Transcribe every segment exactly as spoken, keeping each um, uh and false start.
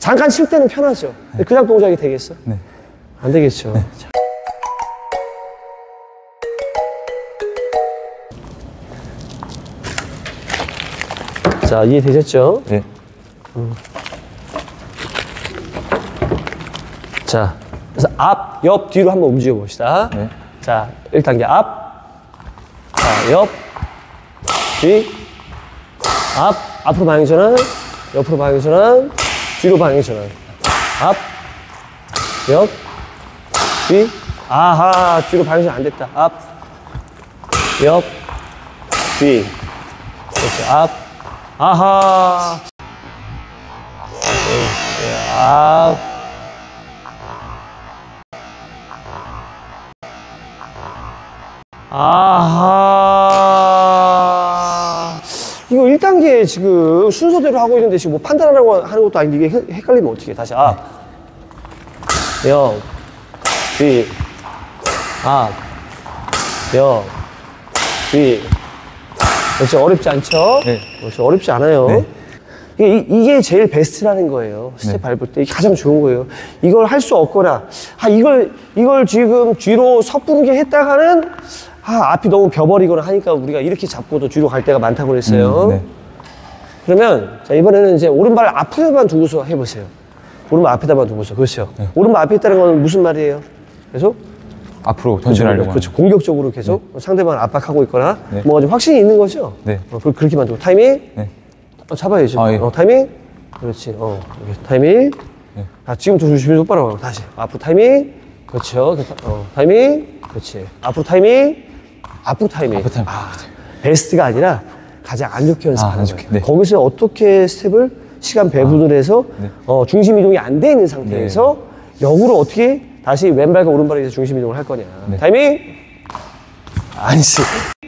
잠깐 칠 때는 편하죠. 근데 그 다음 동작이 되겠어? 네. 안 되겠죠. 네. 자, 이해되셨죠? 네. 음. 자, 그래서 앞, 옆, 뒤로 한번 움직여 봅시다. 네. 자, 일 단계 앞, 자, 옆, 뒤, 앞, 앞으로 방향 전환, 옆으로 방향 전환, 뒤로 방향 전환. 앞, 옆, 뒤, 아하, 뒤로 방향 전환 안 됐다. 앞, 옆, 뒤. 그렇죠. 앞, 아하. 앞. 아하. 이거 일 단계 지금 순서대로 하고 있는데 지금 뭐 판단하라고 하는 것도 아닌데 이게 헷갈리면 어떻게 해. 다시 앞, 옆, 뒤, 앞, 옆, 뒤. 그렇죠. 어렵지 않죠? 네. 그렇죠. 어렵지 않아요. 네. 이게, 이게 제일 베스트라는 거예요. 스텝 네. 밟을 때. 이게 가장 좋은 거예요. 이걸 할 수 없거나, 아, 이걸, 이걸 지금 뒤로 섣부르게 했다가는, 아, 앞이 너무 벼버리거나 하니까 우리가 이렇게 잡고도 뒤로 갈 때가 많다고 그랬어요. 음, 네. 그러면, 자, 이번에는 이제 오른발 앞에만 두고서 해보세요. 오른발 앞에다만 두고서. 그렇죠. 네. 오른발 앞에 있다는 건 무슨 말이에요? 계속? 앞으로 전진하려고. 그렇죠. 공격적으로 계속 네. 상대방을 압박하고 있거나, 네. 뭔가 좀 확신이 있는 거죠? 네. 어, 그렇게만 두고. 타이밍? 네. 어, 잡아야죠. 아, 예. 어, 타이밍? 그렇지. 어, 이렇게 타이밍. 네. 아, 지금부터 조심히 똑바로 가고. 다시. 앞으로 타이밍. 그렇죠. 어, 타이밍. 그렇지. 앞으로 타이밍. 앞으로 타이밍. 앞으로 타이밍. 아, 베스트가 아니라 가장 안 좋게 연습하는 아, 안 좋게. 거예요. 네. 거기서 어떻게 스텝을 시간 배분을 해서 네. 어, 중심 이동이 안 돼 있는 상태에서 네. 역으로 어떻게 다시 왼발과 오른발에서 중심 이동을 할 거냐. 네. 타이밍. 아니지.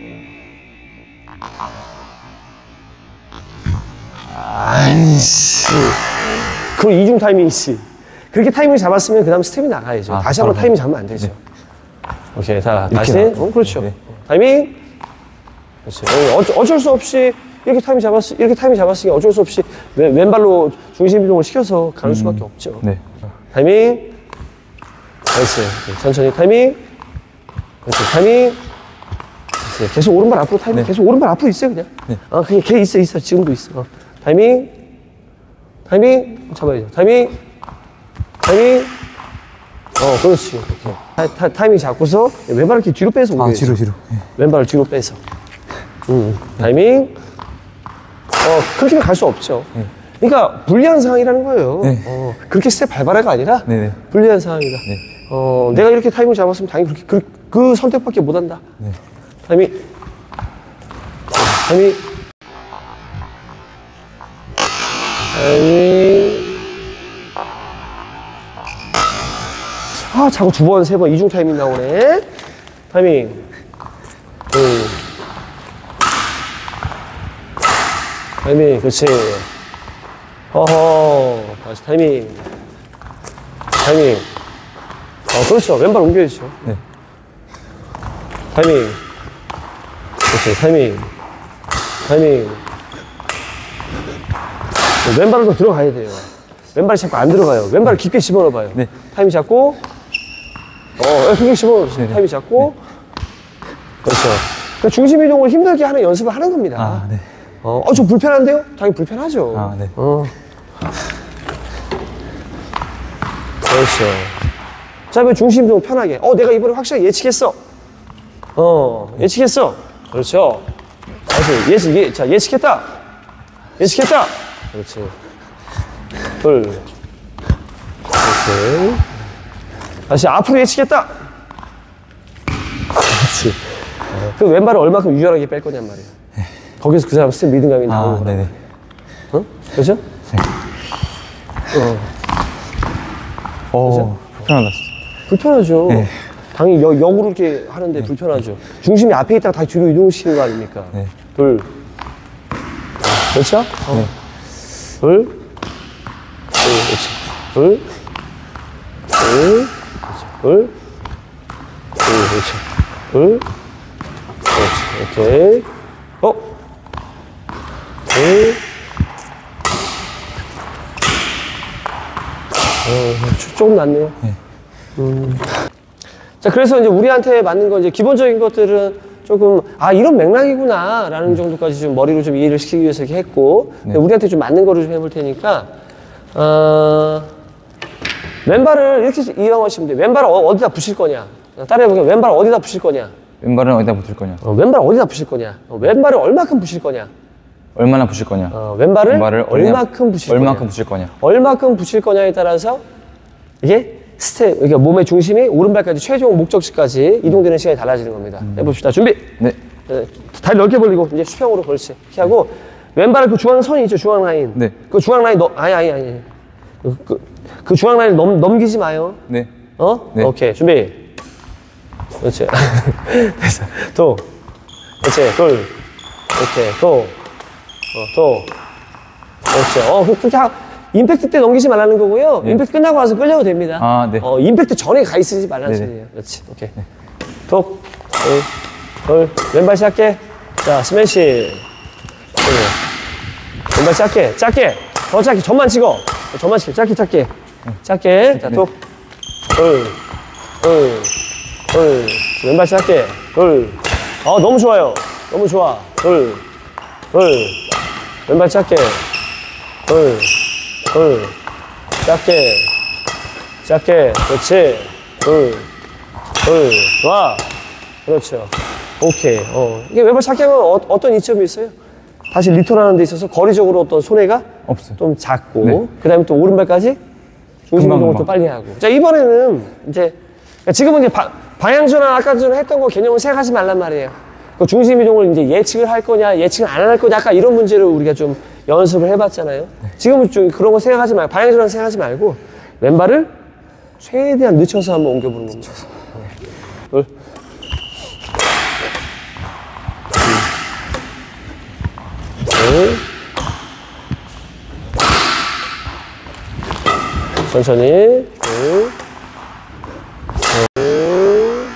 아니지. 그럼 이중 타이밍이지. 그렇게 타이밍 잡았으면 그 다음 스텝이 나가야죠. 아, 다시 한번 바로 타이밍 잡으면 안 되죠. 네. 오케이. 자, 다시. 나가요. 어, 그렇죠. 네. 타이밍. 그렇지. 어, 어쩔, 어쩔 수 없이 이렇게 타이밍 잡았, 이렇게 타이밍 잡았으니 어쩔 수 없이 왼, 왼발로 중심 이동을 시켜서 가는 음, 수밖에 없죠. 네. 타이밍. 나이스. 천천히 타이밍. 그렇지. 타이밍. 그렇지. 계속 오른발 앞으로 타이밍. 네. 계속 오른발 앞으로 있어요, 그냥. 네. 어, 그냥 걔 있어, 있어. 지금도 있어. 어. 타이밍. 타이밍. 잡아야죠. 타이밍. 타이밍. 어, 그렇지. 이렇게. 타, 타, 타이밍 잡고서 왼발을 이렇게 뒤로 빼서 아, 올려야죠. 뒤로, 뒤로. 네. 왼발을 뒤로 빼서. 음. 타이밍. 어, 그렇게는 갈 수 없죠. 네. 그러니까 불리한 상황이라는 거예요. 네. 어, 그렇게 스텝 밟아라가 아니라 네네. 불리한 상황이다. 네. 어, 내가 이렇게 타이밍 잡았으면 당연히 그렇게 그, 그 선택밖에 못 한다. 네. 타이밍. 타이밍. 타이밍. 아, 자꾸 두 번, 세 번 이중 타이밍 나오네. 타이밍. 음. 타이밍, 그렇지. 허허. 다시 타이밍. 타이밍. 어, 그렇죠. 왼발 옮겨야죠. 네. 타이밍. 그렇지. 타이밍. 타이밍. 왼발을 더 들어가야 돼요. 왼발이 자꾸 안 들어가요. 왼발을 깊게 집어넣어봐요. 네. 타이밍 잡고. 어, 크게 집어넣어주세요. 네네. 타이밍 잡고. 그렇죠. 그러니까 중심 이동을 힘들게 하는 연습을 하는 겁니다. 아, 네. 어, 어, 좀 불편한데요? 당연히 불편하죠. 아, 네. 어. 그렇죠. 자, 왜 중심 이동 편하게? 어, 내가 이번에 확실하게 예측했어. 어, 예측했어. 그렇죠. 다시 예측, 예, 자, 예측했다. 예측했다. 그렇지. 둘. 그렇지. 다시 앞으로 예측했다. 그렇지. 어, 그 왼발을 얼마큼 유연하게 뺄 거냔 말이에요. 거기서 그 사람 스텝 리듬감이 나오는 아, 거라. 네네. 어? 그렇죠? 네. 어. 어, 편하다. 불편하죠. 네. 당연히 역, 역으로 이렇게 하는데 불편하죠. 중심이 앞에 있다가 다시 뒤로 이동시키는 거 아닙니까? 네. 둘. 그렇죠? 어. 네. 둘. 둘. 그렇지. 둘. 둘. 그렇지. 둘. 둘. 그렇지. 둘. 그렇지. 오케이. 어? 둘. 어, 조금 낫네요. 네. 음. 자, 그래서 이제 우리한테 맞는 건 이제 기본적인 것들은 조금, 아, 이런 맥락이구나, 라는 정도까지 좀 머리로 좀 이해를 시키기 위해서 이렇게 했고, 네. 우리한테 좀 맞는 거를 좀 해볼 테니까, 어, 왼발을 이렇게 이용하시면 돼요. 왼발을 어, 어디다 부실 거냐. 따라해보면 왼발을 어디다 부실 거냐. 왼발은 어디다 붙일 거냐? 어, 왼발을 어디다 부실 거냐. 어, 왼발을 얼마큼 부실 거냐. 얼마나 붙일 거냐? 어, 왼발을, 왼발을 얼마큼 부실 얼마큼 거냐. 붙일 거냐? 얼마큼 붙일 거냐에 따라서 이게 스텝, 그러니까 몸의 중심이 오른발까지 최종 목적지까지 이동되는 시간이 달라지는 겁니다. 음. 해봅시다. 준비. 네. 네. 다리 넓게 벌리고 이제 수평으로 그렇지. 이렇게 하고 왼발을 그 중앙 선이 있죠. 중앙 라인. 네. 그 중앙 라인 넘 아니 아니 아니. 그, 그, 그 중앙 라인 넘 넘기지 마요. 네. 어? 네. 오케이. 준비. 그렇지. 됐어. 도. 그렇지. 돌. 이렇게 도. 어, 도. 그렇지. 어, 그- 그렇게 하, 임팩트 때 넘기지 말라는 거고요. 네. 임팩트 끝나고 와서 끌려도 됩니다. 아, 네. 어, 임팩트 전에 가 있으지 말라는 네네. 소리예요. 그렇지. 오케이. 톡. 돌. 돌. 왼발 시작해. 자, 스매시. 돌. 왼발 짧게. 짧게. 더 짧게. 점만 찍어. 점만 찍어. 짧게, 짧게. 짧게. 자, 톡. 돌. 돌. 돌. 왼발 짧게. 돌. 어, 너무 좋아요. 너무 좋아. 돌. 돌. 왼발 짧게. 돌. 돌. 짧게. 짧게. 그렇지. 돌. 돌. 좋아. 그렇죠. 오케이. 어. 이게 왼발 짧게 하면 어, 어떤 이점이 있어요? 다시 리턴하는 데 있어서 거리적으로 어떤 손해가 없어요. 좀 작고, 네. 그 다음에 또 오른발까지 중심 금방, 이동을 또 금방. 빨리 하고. 자, 이번에는 이제, 지금은 이제 바, 방향 전환 아까 전에 했던 거 개념을 생각하지 말란 말이에요. 그 중심 이동을 이제 예측을 할 거냐, 예측을 안 할 거냐, 아까 이런 문제를 우리가 좀 연습을 해봤잖아요. 네. 지금은 좀 그런 거 생각하지 말고, 방향 전환 생각하지 말고, 왼발을 최대한 늦춰서 한번 옮겨보는 겁니다. 둘. 둘. 천천히. 둘. 둘.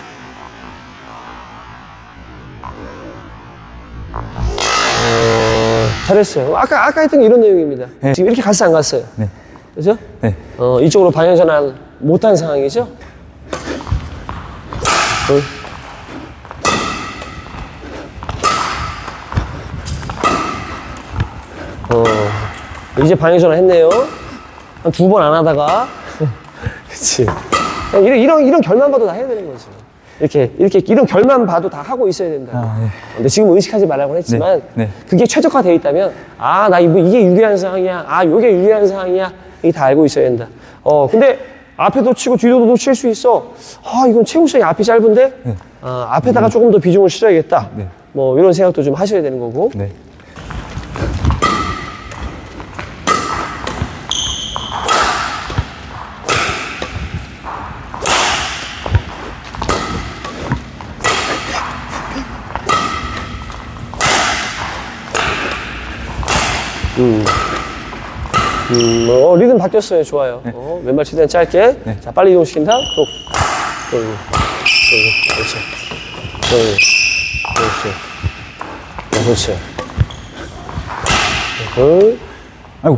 어, 잘했어요. 아까, 아까 했던 게 이런 내용입니다. 네. 지금 이렇게 갔어, 안 갔어요? 네. 그죠? 네. 어, 이쪽으로 방향 전환 못한 상황이죠? 둘. 어, 이제 방향 전환 했네요. 한 두 번 안 하다가. 그치. 그냥 이런, 이런, 이런 결만 봐도 다 해야 되는 거죠. 이렇게, 이렇게, 이런 결만 봐도 다 하고 있어야 된다. 아, 네. 근데 지금 의식하지 말라고 했지만, 네, 네. 그게 최적화되어 있다면, 아, 나 이거, 이게 유리한 상황이야. 아, 요게 유리한 상황이야. 이게 다 알고 있어야 된다. 어, 근데 앞에도 치고 뒤로도 놓칠 수 있어. 아, 이건 체중 시간이 앞이 짧은데, 네. 아, 앞에다가 조금 더 비중을 실어야겠다. 네. 뭐, 이런 생각도 좀 하셔야 되는 거고. 네. 음. 음, 어, 리듬 바뀌었어요. 좋아요. 어, 왼발 최대한 짧게. 네. 자, 빨리 이동시킨다. 또. 돌. 돌. 그렇지. 돌. 그렇지. 어, 그렇지. 돌. 아이고.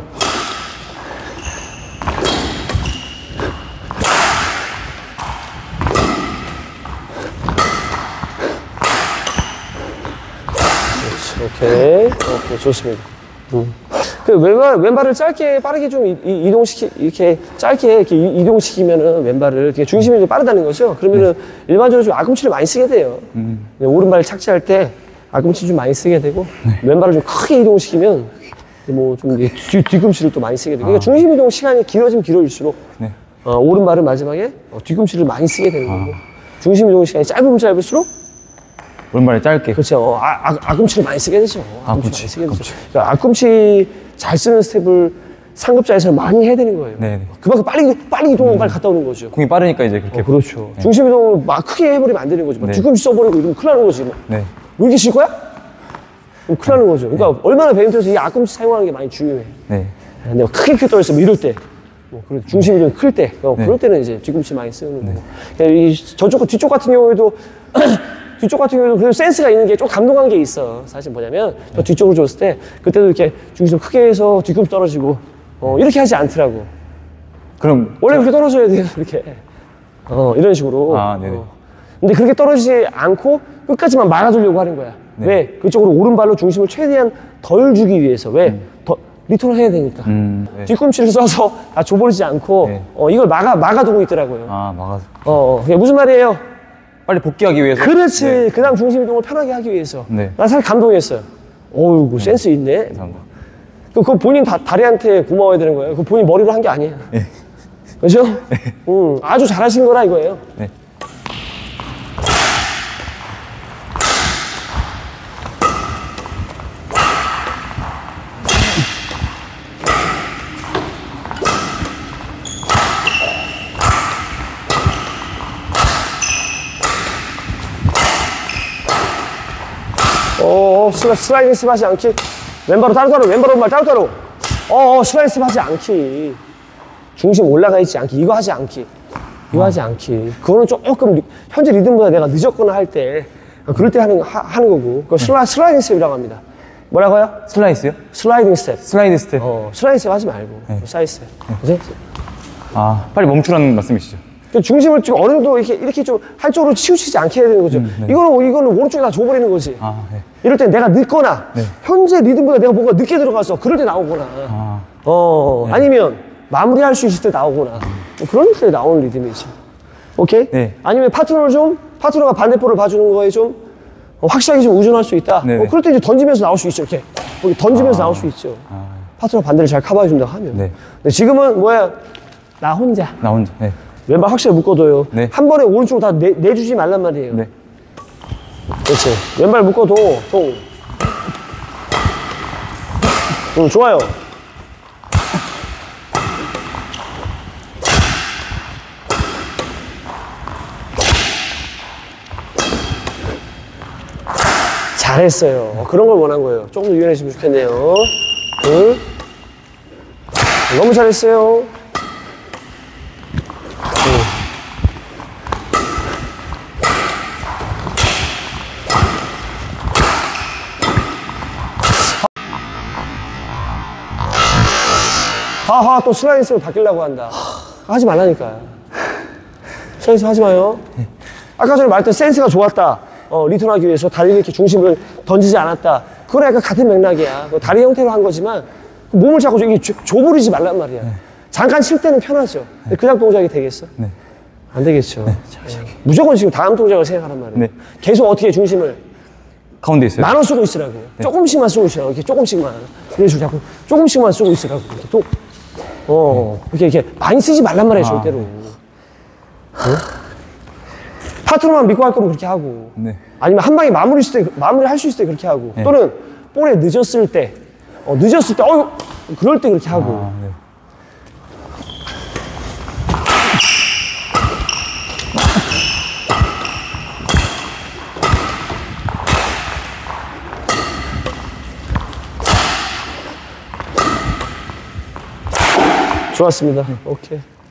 오케이. 오케이. 좋습니다. 음. 그 왼발, 왼발을 짧게 빠르게 좀 이, 이, 이동시키, 이렇게 짧게 이렇게 이, 이동시키면은 왼발을 이렇게 중심이 좀 빠르다는 거죠. 그러면은 일반적으로 좀 앞꿈치를 많이 쓰게 돼요. 음. 오른발을 착지할 때 앞꿈치 좀 많이 쓰게 되고 왼발을 좀 크게 이동시키면 뭐 좀 뒤, 뒤꿈치를 또 많이 쓰게 되고 그러니까 중심 이동 시간이 길어지면 길어질수록 네. 어, 오른발은 마지막에 어, 뒤꿈치를 많이 쓰게 되는 거고 중심 이동 시간이 짧으면 짧을수록 오른발이 짧게. 그렇죠. 어, 아, 아, 앞꿈치를 많이 쓰게 되죠. 앞꿈치, 많이 쓰게 되죠. 그러니까 앞꿈치 잘 쓰는 스텝을 상급자에서 많이 해야 되는 거예요. 네네. 그만큼 빨리 빨리 이동하고 빨리 갔다 오는 거죠. 공이 빠르니까 이제 그렇게. 어, 그렇죠. 중심 이동을 막 크게 해버리면 안 되는 거죠. 막 네. 뒤꿈치 써버리고 이러면 큰일 나는 거지. 뭐. 네. 왜 이렇게 칠 거야? 그럼 큰일 나는 거죠. 그러니까 얼마나 배드민턴에서 이 앞꿈치 사용하는 게 많이 중요해. 네. 근데 막 크게 크게 떨어졌어. 뭐 이럴 때. 뭐 그런 중심 이동이 클 때. 어, 네. 그럴 때는 이제 뒤꿈치 많이 쓰는 거고. 그러니까 이 저쪽, 뒤쪽 같은 경우에도 뒤쪽 같은 경우에도 그래도 센스가 있는 게 좀 감동한 게 있어. 사실 뭐냐면 저 뒤쪽으로 줬을 때 그때도 이렇게 중심 크게 해서 뒤꿈치 떨어지고 어, 이렇게 하지 않더라고. 그럼 원래 그렇게 떨어져야 돼요, 이렇게. 어, 이런 식으로. 아, 네네. 어. 근데 그렇게 떨어지지 않고 끝까지만 막아주려고 하는 거야. 네. 왜? 그쪽으로 오른발로 중심을 최대한 덜 주기 위해서. 왜? 음. 더, 리턴을 해야 되니까. 음, 네. 뒤꿈치를 써서 다 줘버리지 않고, 네. 어, 이걸 막아, 막아두고 있더라고요. 아, 막아서. 어, 어, 그게 무슨 말이에요? 빨리 복귀하기 위해서. 그렇지. 네. 그 다음 중심 이동을 편하게 하기 위해서. 네. 나 사실 감동했어요. 어이구, 센스 있네. 감사합니다. 그, 그거 본인 다, 다리한테 고마워야 되는 거예요. 그 본인 머리로 한 게 아니에요. 네. 그죠? 음, 아주 잘하신 거라 이거예요. 네. 어, 슬라, 슬라이딩 스하지 않기. 왼발로 따로따로, 왼발로 왼발 따로따로. 어, 어 슬라이딩 스하지 않기. 중심 올라가 있지 않기. 이거 하지 않기. 이거 하지 않기. 그거는 조금, 리- 현재 리듬보다 내가 늦었거나 할 때, 그럴 때 하는, 하, 하는 거고. 그거 슬라, 슬라이딩 스텝이라고 합니다. 뭐라고요? 슬라이스요? 슬라이딩 스텝. 슬라이드 스텝. 어, 슬라이딩 스텝 하지 말고. 슬라이딩 스텝. 그죠? 아, 빨리 멈추라는 말씀이시죠? 그 중심을 좀 어느 정도 이렇게, 이렇게 좀 한쪽으로 치우치지 않게 해야 되는 거죠. 네. 이거는, 이거는 오른쪽에 다 줘버리는 거지. 아, 네. 이럴 때 내가 늦거나, 네. 현재 리듬보다 내가 뭔가 늦게 들어가서 그럴 때 나오거나, 아, 어, 아니면 마무리할 수 있을 때 나오거나, 뭐 그런 때 나오는 리듬이지. 오케이? 네. 아니면 파트너를 좀, 파트너가 반대볼을 봐주는 거에 좀, 어, 확실하게 좀 의존할 수 있다. 네네. 어, 그럴 때 이제 던지면서 나올 수 있죠, 이렇게. 이렇게 던지면서 나올 수 있죠. 아, 파트너 반대를 잘 커버해준다고 하면. 네. 근데 지금은 뭐야? 나 혼자. 나 혼자. 네. 왼발 확실히 묶어둬요. 네. 한 번에 오른쪽으로 다 내, 내주지 말란 말이에요. 네. 그렇지. 왼발 묶어도, 동. 응, 좋아요. 잘했어요. 어, 그런 걸 원한 거예요. 조금 더 유연해지면 좋겠네요. 응? 너무 잘했어요. 하하, 또 슬라이스로 바뀌려고 한다. 하지 말라니까요. 슬라이스 하지 마요. 아까 전에 말했던 센스가 좋았다. 어, 리턴하기 위해서 다리를 이렇게 중심을 던지지 않았다. 그거랑 약간 같은 맥락이야. 그 다리 형태로 한 거지만 몸을 자꾸 이게 줘- 줘버리지 말란 말이야. 잠깐 칠 때는 편하죠. 근데 그냥 동작이 되겠어? 네. 안 되겠죠. 자, 무조건 지금 다음 동작을 생각하란 말이에요. 네. 계속 어떻게 중심을 가운데 있어요. 나눠 쓰고 있으라고. 조금씩만 쓰고 있으라고. 이렇게 조금씩만. 이런 식으로 자꾸 조금씩만 쓰고 있으라고. 이렇게 또, 어, 이렇게, 이렇게 많이 쓰지 말란 말이에요, 아, 절대로. 어? 파트너만 믿고 할 거면 그렇게 하고. 네. 아니면 한 방에 마무리 있을 때, 마무리 할 수 있을 때 그렇게 하고. 네. 또는 볼에 늦었을 때, 어, 늦었을 때, 어휴, 그럴 때 그렇게 하고. 아, 네. 좋았습니다. 오케이.